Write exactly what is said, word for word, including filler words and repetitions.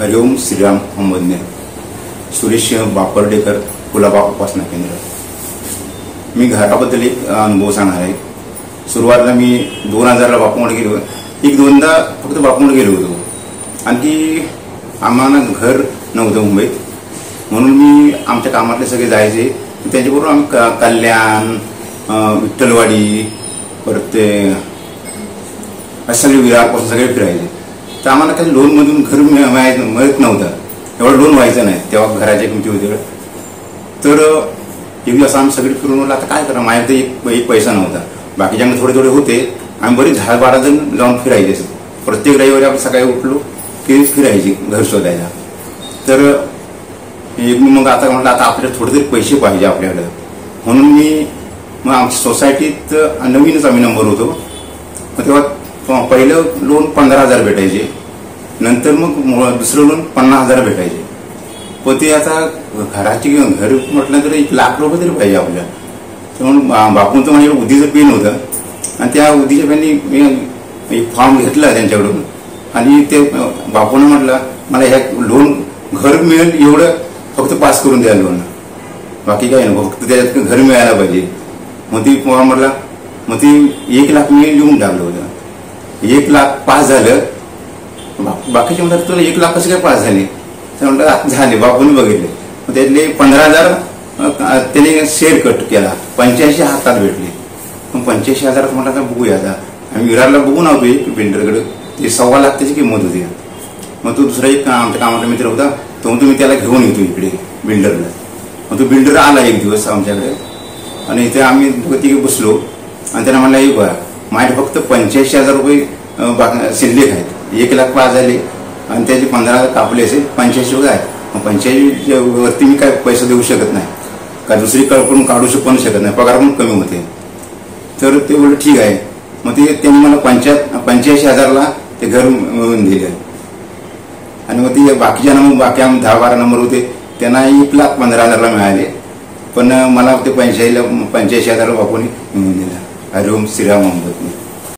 हरिओम श्रीराम अहमदने सुरेश बापर्डेकर कुलाबा उपासना केंद्र। मी घराबद्दल एक अनुभव सांगणार आहे। सुरुवातीला मी दोन हजारला बापूकडे गेलो, एक दोनदा फक्त बापूकडे गेलो होतो। आणखी आम्हाला घर नव्हतं मुंबईत, म्हणून मी आमच्या कामातले सगळे जायचे, त्यांच्याबरोबर आम्ही कल्याण, विठ्ठलवाडी, परत ते सगळे विरारपासून सगळे फिरायचे। तर आम्हाला काही लोनमधून घर मिळायचं मिळत नव्हतं, एवढं लोन व्हायचं नाही तेव्हा, घराच्या किमती होते। तर एक दिवस आम्ही सगळे फिरून म्हणलं आता काय करा, माझ्याकडे एक एक पैसा नव्हता, बाकीच्याकडे थोडे थोडे होते। आम्ही बरेच दहा बारा जण जाऊन फिरायचे, प्रत्येक रविवारी आपण सकाळी उठलो की फिरायचे घर शोधायला। तर एक मग आता म्हटलं आता आपल्याला थोडे तरी पैसे पाहिजे आपल्याकडं, म्हणून मी मग आमच्या सोसायटीत नवीनच आम्ही नंबर होतो, मग तेव्हा पहिलं लोन पंधरा हजार भेटायचे, नंतर मग दुसरं लोन पन्नास हजार भेटायचे। पण ते आता घराची घर म्हटलं तर एक लाख रुपये तरी पाहिजे आपल्याला। तर म्हणून बापूंचं माझ्याकडे उदीचं पेन होतं, आणि त्या उदीच्या पेननी मी एक फॉर्म घेतला त्यांच्याकडून, आणि ते बापूंना म्हटलं मला ह्या लोन घर मिळेल एवढं फक्त पास करून द्या लोन, बाकी काही नको, फक्त त्याच्यात घर मिळायला पाहिजे। मग ती म्हटलं, मग ती एक लाख मी लिहून टाकलं होतं, एक लाख पास झालं। बाकीचे म्हणतात तुला एक लाख कसं काय पास झाले, तर म्हटलं झाले, बापूने बघितले। मग त्यातले पंधरा हजार त्याने शेअर कट केला, पंच्याऐंशी हातात भेटले। मग पंच्याऐंशी हजारात म्हटलं आता बघूया, आता आम्ही विरारला बघून आहोत एक बिल्डरकडे, ते सव्वा लाख त्याची किंमत होती। मग तो दुसरा एक आमच्या कामाचा मित्र होता, तो म्हणतो मी त्याला घेऊन येतो इकडे बिल्डरला। मग तो बिल्डर आला एक दिवस आमच्याकडे, आणि इथे आम्ही तिघे बसलो, आणि त्याला म्हणला एक बघा माझे फक्त पंच्याऐंशी हजार रुपये शिल्लक आहेत, एक लाख पास झाले आणि त्याचे पंधरा हजार कापले असेल, पंच्याऐंशी वगैरे आहेत। मग पंच्याऐंशी वरती मी काय पैसे देऊ शकत नाही, का दुसरी कडून काढू पण शकत नाही, पगार पण कमी होते। तर ते बोललं ठीक आहे। मग ते त्यांनी मला पंच्या पंच्याऐंशी हजारला ते घर मिळवून दिले, आणि मग ते बाकीच्या नंबर बाकी आम्ही दहा बारा नंबर होते त्यांना एक लाख पंधरा हजारला मिळाले, पण मला ते पंच्याऐंशी पंच्याऐंशी हजार बापूने मिळवून दिला। हरिओम श्रीराम अहमद।